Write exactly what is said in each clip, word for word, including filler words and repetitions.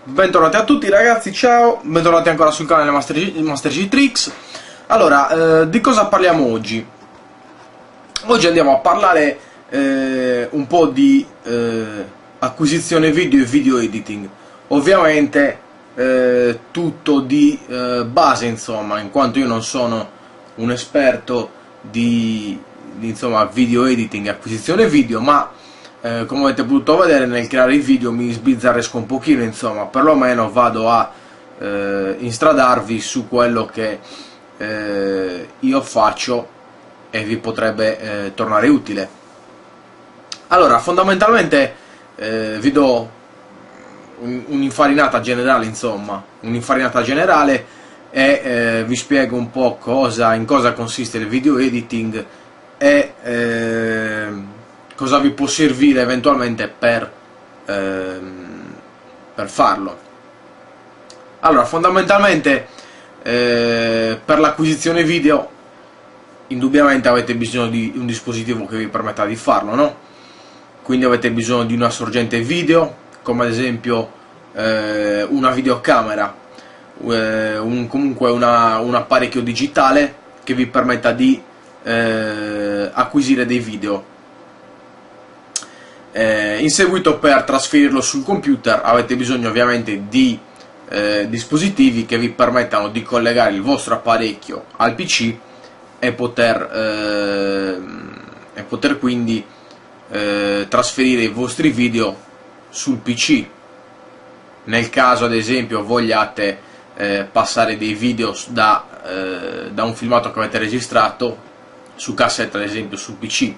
Bentornati a tutti ragazzi, ciao, bentornati ancora sul canale Master G, Master G Tricks. Allora, eh, di cosa parliamo oggi? Oggi andiamo a parlare eh, un po' di eh, acquisizione video e video editing. Ovviamente eh, tutto di eh, base, insomma, in quanto io non sono un esperto di, di insomma, video editing e acquisizione video, ma Eh, come avete potuto vedere nel creare i video mi sbizzarrisco un pochino, insomma, perlomeno vado a eh, instradarvi su quello che eh, io faccio e vi potrebbe eh, tornare utile. Allora, fondamentalmente eh, vi do un'infarinata generale, insomma, un'infarinata generale e eh, vi spiego un po' cosa, in cosa consiste il video editing e eh, cosa vi può servire eventualmente per, ehm, per farlo. Allora, fondamentalmente eh, per l'acquisizione video indubbiamente avete bisogno di un dispositivo che vi permetta di farlo, no? Quindi avete bisogno di una sorgente video, come ad esempio eh, una videocamera, eh, un, comunque una, un apparecchio digitale che vi permetta di eh, acquisire dei video. Eh, in seguito, per trasferirlo sul computer avete bisogno ovviamente di eh, dispositivi che vi permettano di collegare il vostro apparecchio al P C e poter, eh, e poter quindi eh, trasferire i vostri video sul P C. Nel caso ad esempio vogliate eh, passare dei video da, eh, da un filmato che avete registrato su cassetta, ad esempio sul P C.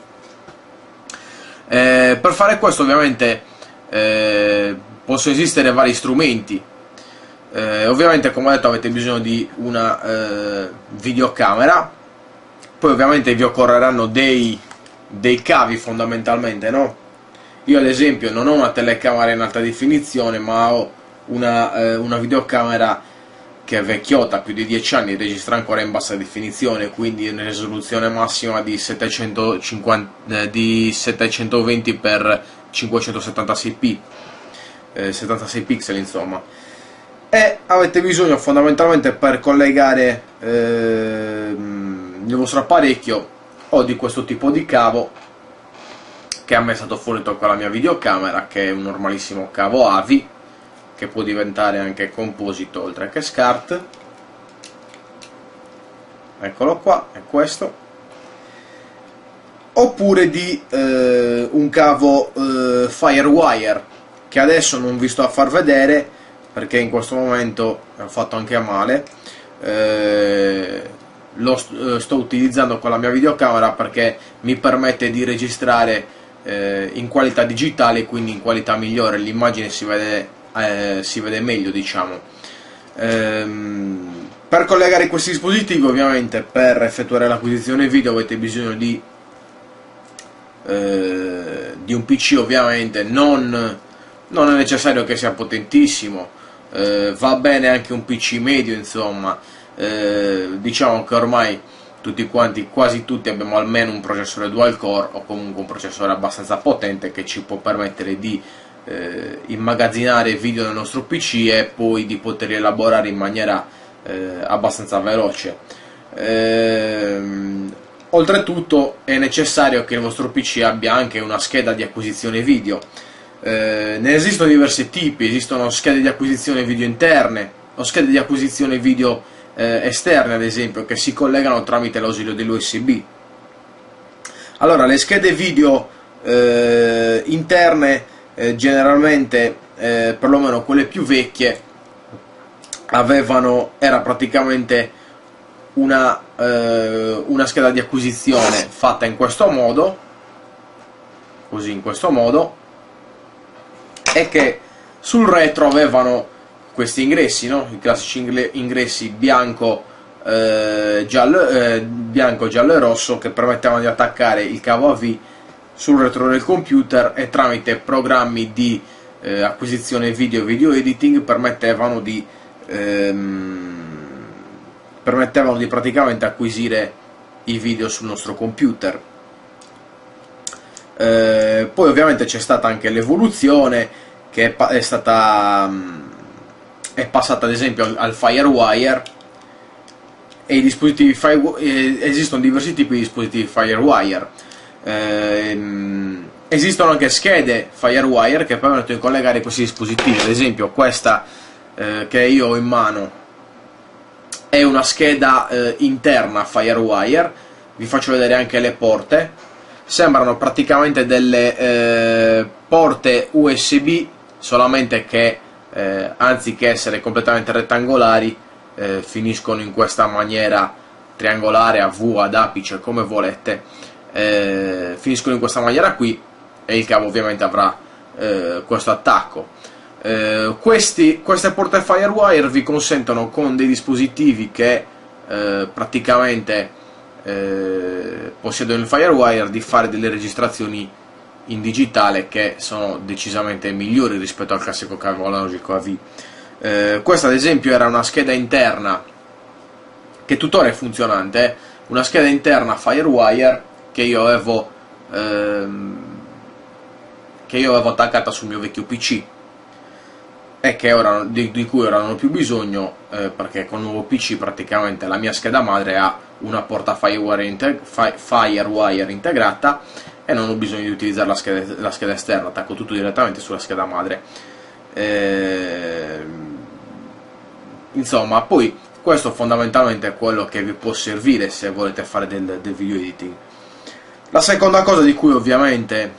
Eh, per fare questo ovviamente eh, possono esistere vari strumenti. Eh, ovviamente, come ho detto, avete bisogno di una eh, videocamera, poi ovviamente vi occorreranno dei, dei cavi fondamentalmente, no? Io ad esempio non ho una telecamera in alta definizione, ma ho una, eh, una videocamera che è vecchiotta, più di dieci anni, registra ancora in bassa definizione, quindi in risoluzione massima di, settecentocinquanta, eh, di settecentoventi per cinquecentosettantasei p, eh, settantasei pixel insomma. E avete bisogno fondamentalmente, per collegare eh, il vostro apparecchio, o di questo tipo di cavo che a me è stato fornito con la mia videocamera, che è un normalissimo cavo A V I, che può diventare anche composito oltre che SCART. Eccolo qua, è questo. Oppure di eh, un cavo eh, Firewire, che adesso non vi sto a far vedere perché in questo momento è fatto anche a male. Eh, lo st sto utilizzando con la mia videocamera perché mi permette di registrare eh, in qualità digitale, quindi in qualità migliore, l'immagine si vede Eh, si vede meglio, diciamo. Ehm, per collegare questi dispositivi, ovviamente, per effettuare l'acquisizione video avete bisogno di, eh, di un P C. Ovviamente non, non è necessario che sia potentissimo, eh, va bene anche un P C medio, insomma. Eh, diciamo che ormai tutti quanti, quasi tutti, abbiamo almeno un processore dual core o comunque un processore abbastanza potente che ci può permettere di Eh, immagazzinare video nel nostro P C e poi di poterli elaborare in maniera eh, abbastanza veloce. Ehm, oltretutto è necessario che il vostro P C abbia anche una scheda di acquisizione video. Eh, ne esistono diversi tipi, esistono schede di acquisizione video interne o schede di acquisizione video eh, esterne, ad esempio, che si collegano tramite l'ausilio dell'U S B. Allora, le schede video eh, interne Eh, generalmente, eh, perlomeno quelle più vecchie, avevano, era praticamente una, eh, una scheda di acquisizione fatta in questo modo, così, in questo modo, e che sul retro avevano questi ingressi, no? I classici ingressi bianco, eh, giallo, eh, bianco, giallo e rosso, che permettevano di attaccare il cavo A V sul retro del computer, e tramite programmi di eh, acquisizione video e video editing permettevano di ehm, permettevano di praticamente acquisire i video sul nostro computer. Eh, poi ovviamente c'è stata anche l'evoluzione, che è, è stata è passata ad esempio al, al Firewire, e i dispositivi Fire, eh, esistono diversi tipi di dispositivi Firewire. Eh, esistono anche schede Firewire che permettono di collegare questi dispositivi. Ad esempio questa eh, che io ho in mano è una scheda eh, interna Firewire. Vi faccio vedere anche le porte. Sembrano praticamente delle eh, porte U S B, solamente che eh, anziché essere completamente rettangolari eh, finiscono in questa maniera triangolare, a V, ad apice, come volete. Eh, finiscono in questa maniera qui, e il cavo ovviamente avrà eh, questo attacco. Eh, questi, queste porte Firewire vi consentono, con dei dispositivi che eh, praticamente eh, possiedono il Firewire, di fare delle registrazioni in digitale che sono decisamente migliori rispetto al classico cavo analogico A V. Eh, questa ad esempio era una scheda interna che tuttora è funzionante, eh? Una scheda interna Firewire che io avevo ehm, che io avevo attaccata sul mio vecchio P C, e che ora, di, di cui ora non ho più bisogno, eh, perché con il nuovo P C praticamente la mia scheda madre ha una porta Firewire, integ fi Firewire integrata, e non ho bisogno di utilizzare la scheda, la scheda esterna, attacco tutto direttamente sulla scheda madre. Eh, insomma, poi questo fondamentalmente è quello che vi può servire se volete fare del, del video editing. La seconda cosa di cui ovviamente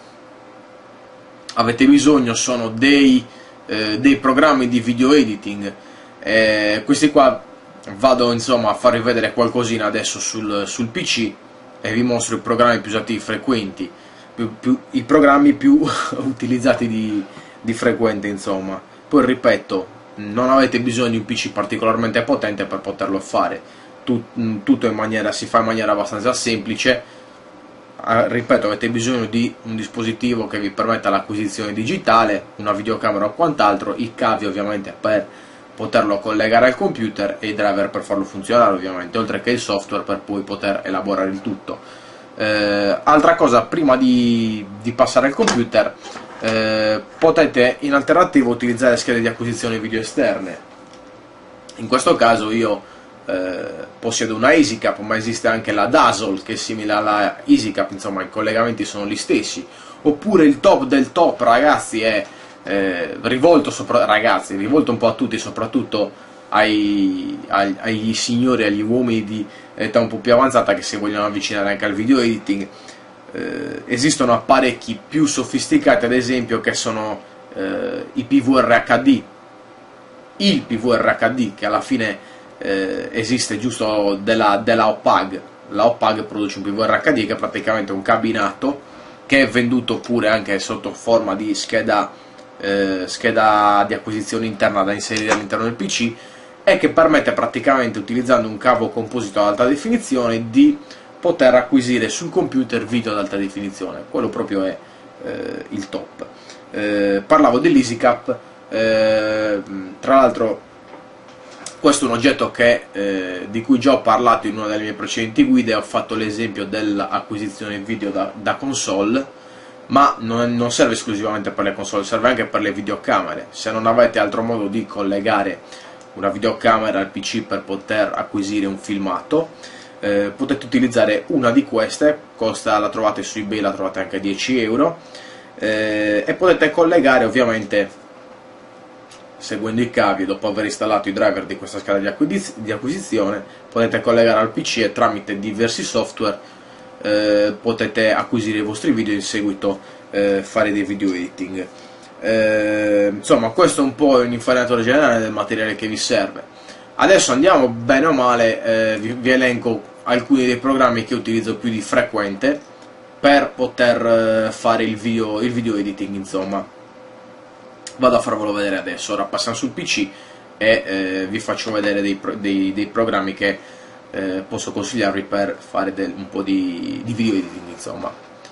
avete bisogno sono dei, eh, dei programmi di video editing. Eh, questi qua vado insomma a farvi vedere qualcosina adesso sul, sul P C, e vi mostro i programmi più usati, frequenti, più, più, i programmi più utilizzati di, di frequente insomma. Poi ripeto, non avete bisogno di un P C particolarmente potente per poterlo fare, Tut, tutto in maniera, si fa in maniera abbastanza semplice. Uh, ripeto, avete bisogno di un dispositivo che vi permetta l'acquisizione digitale, una videocamera o quant'altro, i cavi ovviamente per poterlo collegare al computer, e i driver per farlo funzionare ovviamente, oltre che il software per poi poter elaborare il tutto. Eh, altra cosa, prima di, di passare al computer, eh, potete in alternativa utilizzare schede di acquisizione video esterne. In questo caso io Eh, possiedo una EasyCap, ma esiste anche la Dazzle che è simile alla EasyCap, insomma i collegamenti sono gli stessi. Oppure il top del top, ragazzi, è eh, rivolto sopra, ragazzi, rivolto un po' a tutti, soprattutto ai, ai, ai signori, agli uomini di età un po' più avanzata che si vogliono avvicinare anche al video editing. Eh, esistono apparecchi più sofisticati, ad esempio, che sono eh, i P V R H D, il P V R H D che alla fine Eh, esiste giusto della, della O P A G. La O P A G produce un P V R H D che è praticamente un cabinato che è venduto pure anche sotto forma di scheda, eh, scheda di acquisizione interna da inserire all'interno del P C, e che permette praticamente, utilizzando un cavo composito ad alta definizione, di poter acquisire sul computer video ad alta definizione. Quello proprio è eh, il top. Eh, parlavo dell'EasyCap, eh, tra l'altro questo è un oggetto che, eh, di cui già ho parlato in una delle mie precedenti guide. Ho fatto l'esempio dell'acquisizione video da, da console, ma non, non serve esclusivamente per le console, serve anche per le videocamere. Se non avete altro modo di collegare una videocamera al P C per poter acquisire un filmato, eh, potete utilizzare una di queste. Costa, la trovate su eBay, la trovate anche a dieci euro, eh, e potete collegare ovviamente seguendo i cavi. Dopo aver installato i driver di questa scheda di, acquisiz di acquisizione, potete collegare al P C, e tramite diversi software eh, potete acquisire i vostri video e in seguito eh, fare dei video editing. Eh, insomma, questo è un po' un'infarinatura generale del materiale che vi serve. Adesso andiamo, bene o male, eh, vi, vi elenco alcuni dei programmi che utilizzo più di frequente per poter eh, fare il video, il video editing, insomma. Vado a farvelo vedere adesso. Ora passiamo sul P C e eh, vi faccio vedere dei, dei, dei programmi che eh, posso consigliarvi per fare del, un po' di, di video editing, insomma.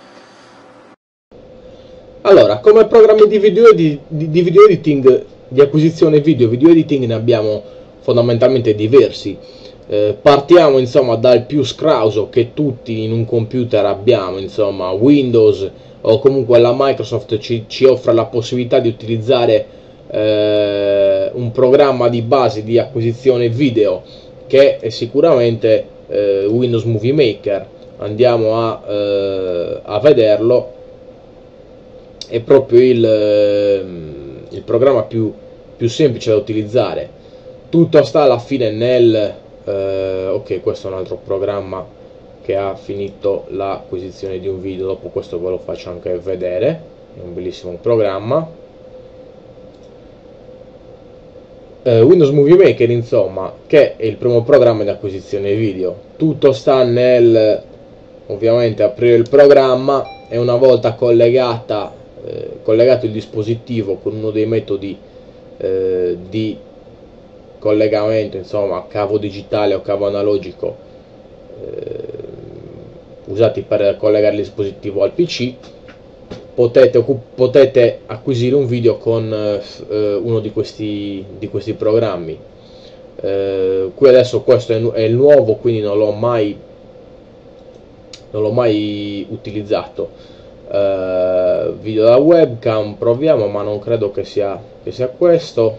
Allora, come programmi di video, di, di video editing, di acquisizione video, video editing, ne abbiamo fondamentalmente diversi. Eh, partiamo insomma dal più scrauso che tutti in un computer abbiamo, insomma Windows, o comunque la Microsoft ci, ci offre la possibilità di utilizzare eh, un programma di base di acquisizione video che è sicuramente eh, Windows Movie Maker. Andiamo a, eh, a vederlo. È proprio il, eh, il programma più, più semplice da utilizzare. Tutto sta alla fine nel eh, ok, questo è un altro programma che ha finito l'acquisizione di un video. Dopo questo ve lo faccio anche vedere. È un bellissimo programma. Uh, Windows Movie Maker, insomma, che è il primo programma di acquisizione video. Tutto sta nel ovviamente aprire il programma e una volta collegata eh, collegato il dispositivo con uno dei metodi eh, di collegamento, insomma cavo digitale o cavo analogico eh, usati per collegare il dispositivo al P C, Potete, potete acquisire un video con eh, uno di questi, di questi programmi. Eh, qui adesso questo è, è il nuovo, quindi non l'ho mai, non l'ho mai utilizzato. Eh, video da webcam, proviamo, ma non credo che sia, che sia questo.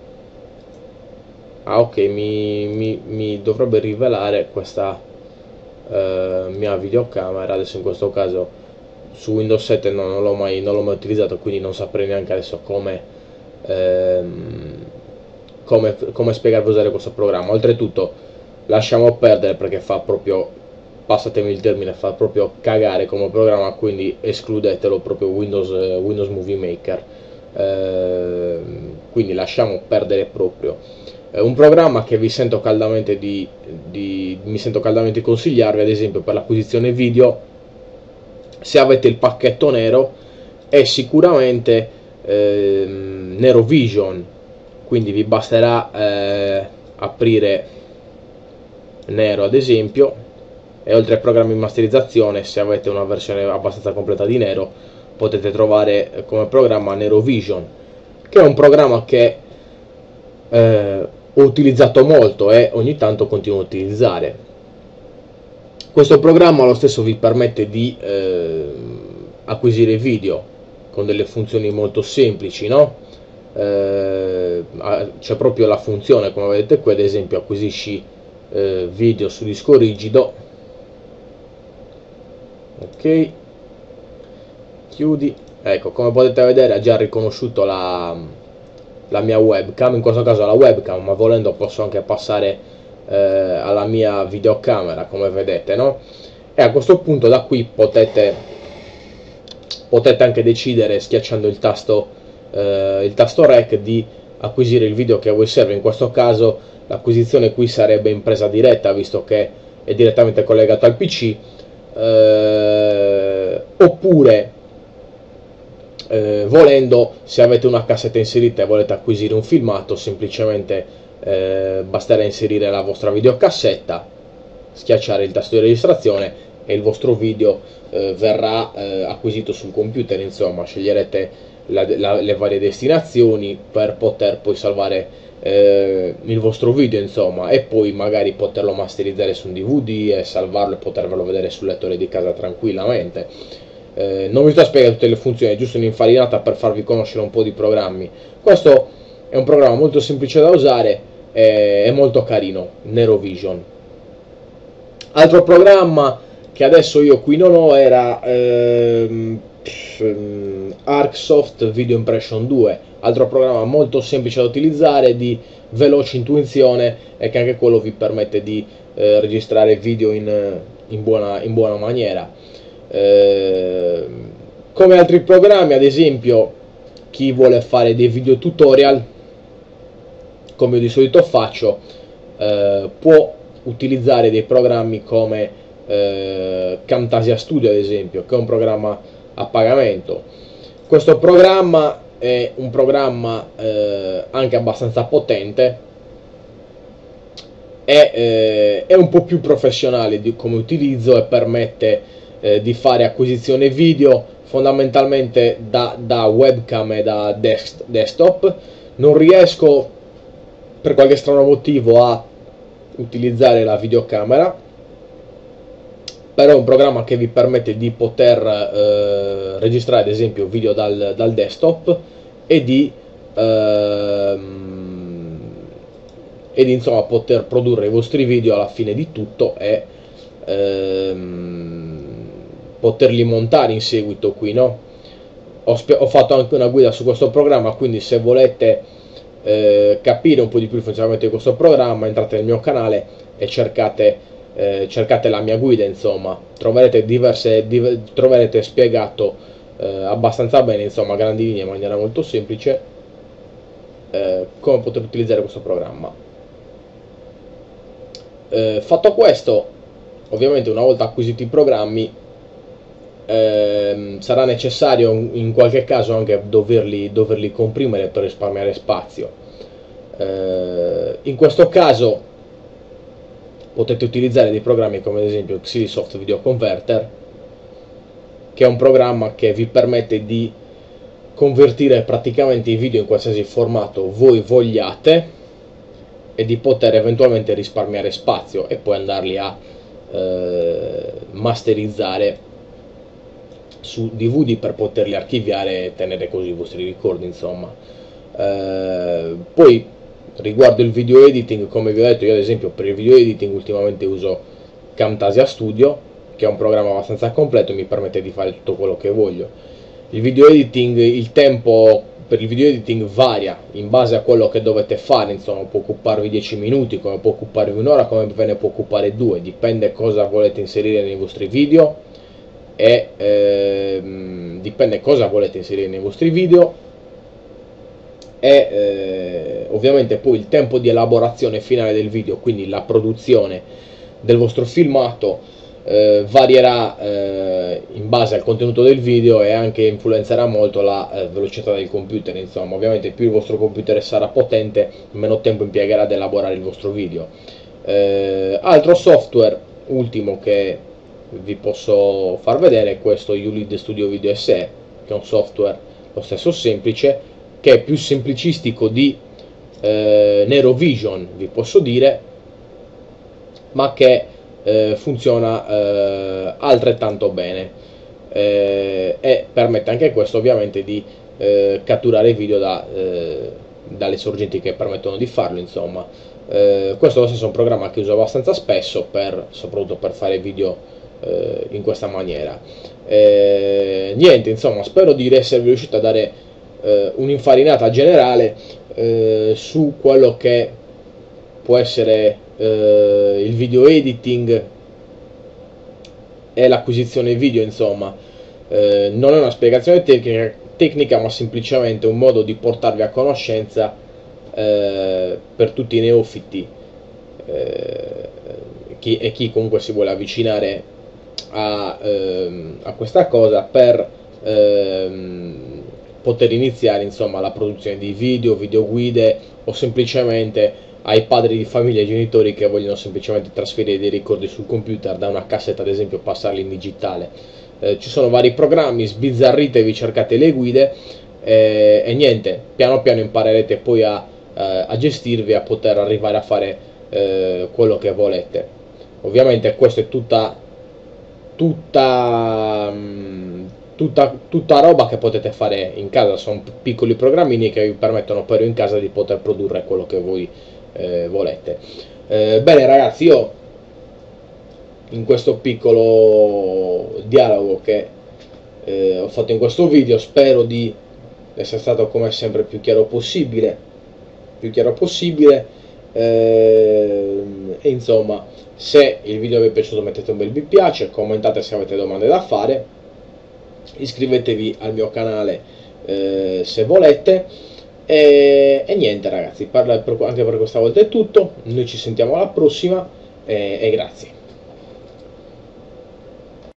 Ah, ok, mi, mi, mi dovrebbe rivelare questa eh, mia videocamera. Adesso in questo caso su Windows sette no, non l'ho mai, non l'ho mai utilizzato, quindi non saprei neanche adesso come, ehm, come, come spiegarvi a usare questo programma. Oltretutto lasciamo perdere perché fa proprio, passatemi il termine, fa proprio cagare come programma, quindi escludetelo proprio Windows, eh, Windows Movie Maker. Eh, quindi lasciamo perdere proprio. È un programma che vi sento caldamente di, di, mi sento caldamente di consigliarvi, ad esempio per l'acquisizione video. Se avete il pacchetto nero è sicuramente eh, Nero Vision, quindi vi basterà eh, aprire Nero ad esempio, e oltre ai programmi di masterizzazione, se avete una versione abbastanza completa di Nero, potete trovare come programma Nero Vision, che è un programma che eh, ho utilizzato molto e ogni tanto continuo a utilizzare. Questo programma lo stesso vi permette di eh, acquisire video con delle funzioni molto semplici, no? Eh, c'è proprio la funzione, come vedete qui, ad esempio acquisisci eh, video su disco rigido. Ok, chiudi. Ecco, come potete vedere ha già riconosciuto la, la mia webcam, in questo caso la webcam, ma volendo posso anche passare Eh, alla mia videocamera, come vedete, no? E a questo punto da qui potete potete anche decidere, schiacciando il tasto eh, il tasto rec, di acquisire il video che a voi serve. In questo caso l'acquisizione qui sarebbe in presa diretta, visto che è direttamente collegato al P C, eh, oppure eh, volendo, se avete una cassetta inserita e volete acquisire un filmato, semplicemente Eh, basterà inserire la vostra videocassetta, schiacciare il tasto di registrazione e il vostro video eh, verrà eh, acquisito sul computer. Insomma, sceglierete la, la, le varie destinazioni per poter poi salvare eh, il vostro video, insomma, e poi magari poterlo masterizzare su un D V D e salvarlo e potervelo vedere sul lettore di casa tranquillamente. Eh, non vi sto a spiegare tutte le funzioni, è giusto un'infarinata per farvi conoscere un po' di programmi. Questo è un programma molto semplice da usare e è molto carino, Nero Vision. Altro programma che adesso io qui non ho era ehm, ArcSoft Video Impression due, altro programma molto semplice da utilizzare, di veloce intuizione, e che anche quello vi permette di eh, registrare video in, in, buona, in buona maniera. Eh, come altri programmi, ad esempio, chi vuole fare dei video tutorial, come io di solito faccio, eh, può utilizzare dei programmi come eh, Camtasia Studio, ad esempio, che è un programma a pagamento. Questo programma è un programma eh, anche abbastanza potente, è, eh, è un po' più professionale di, come utilizzo, e permette eh, di fare acquisizione video fondamentalmente da, da webcam e da desk, desktop. Non riesco per qualche strano motivo a utilizzare la videocamera, però è un programma che vi permette di poter eh, registrare ad esempio video dal, dal desktop e di ehm, ed insomma poter produrre i vostri video alla fine di tutto e ehm, poterli montare in seguito qui, no? Ho, ho fatto anche una guida su questo programma, quindi se volete eh, capire un po' di più il funzionamento di questo programma, entrate nel mio canale e cercate, eh, cercate la mia guida, insomma troverete diverse div troverete spiegato eh, abbastanza bene, insomma a grandi linee, in maniera molto semplice, eh, come poter utilizzare questo programma. Eh, fatto questo, ovviamente una volta acquisiti i programmi ehm, sarà necessario in qualche caso anche doverli, doverli comprimere per risparmiare spazio. Eh, in questo caso potete utilizzare dei programmi come ad esempio Xilisoft Video Converter, che è un programma che vi permette di convertire praticamente i video in qualsiasi formato voi vogliate e di poter eventualmente risparmiare spazio e poi andarli a eh, masterizzare su D V D per poterli archiviare e tenere così i vostri ricordi, insomma. Eh, poi riguardo il video editing, come vi ho detto, io ad esempio per il video editing ultimamente uso Camtasia Studio, che è un programma abbastanza completo e mi permette di fare tutto quello che voglio. Il video editing, il tempo per il video editing varia in base a quello che dovete fare, insomma può occuparvi dieci minuti, come può occuparvi un'ora, come ve ne può occupare due, dipende cosa volete inserire nei vostri video e ehm, dipende cosa volete inserire nei vostri video e eh, ovviamente poi il tempo di elaborazione finale del video, quindi la produzione del vostro filmato eh, varierà eh, in base al contenuto del video e anche influenzerà molto la eh, velocità del computer, insomma ovviamente più il vostro computer sarà potente meno tempo impiegherà ad elaborare il vostro video. Eh, altro software ultimo che vi posso far vedere è questo U L I D Studio Video S E, che è un software lo stesso semplice, che è più semplicistico di eh, Nero Vision, vi posso dire, ma che eh, funziona eh, altrettanto bene eh, e permette anche questo ovviamente di eh, catturare video da, eh, dalle sorgenti che permettono di farlo, insomma. Eh, questo è lo stesso un programma che uso abbastanza spesso per, soprattutto per fare video eh, in questa maniera. Eh, niente, insomma, spero di esservi riuscito a dare eh, un'infarinata generale eh, su quello che può essere eh, il video editing e l'acquisizione video, insomma. Eh, non è una spiegazione tecnica, tecnica ma semplicemente un modo di portarvi a conoscenza eh, per tutti i neofiti eh, chi, e chi comunque si vuole avvicinare a, ehm, a questa cosa per ehm, poter iniziare, insomma, la produzione di video, video guide o semplicemente ai padri di famiglia e genitori che vogliono semplicemente trasferire dei ricordi sul computer da una cassetta, ad esempio, passarli in digitale. Eh, ci sono vari programmi, sbizzarritevi, cercate le guide eh, e niente, piano piano imparerete poi a, eh, a gestirvi, a poter arrivare a fare eh, quello che volete. Ovviamente questa è tutta tutta, tutta tutta roba che potete fare in casa, sono piccoli programmini che vi permettono però in casa di poter produrre quello che voi eh, volete. Eh, bene ragazzi, io in questo piccolo dialogo che eh, ho fatto in questo video spero di essere stato come sempre più chiaro possibile più chiaro possibile eh, e insomma, se il video vi è piaciuto mettete un bel mi piace, commentate se avete domande da fare, iscrivetevi al mio canale eh, se volete e, e niente ragazzi, per, per, anche per questa volta è tutto, noi ci sentiamo alla prossima e, e grazie.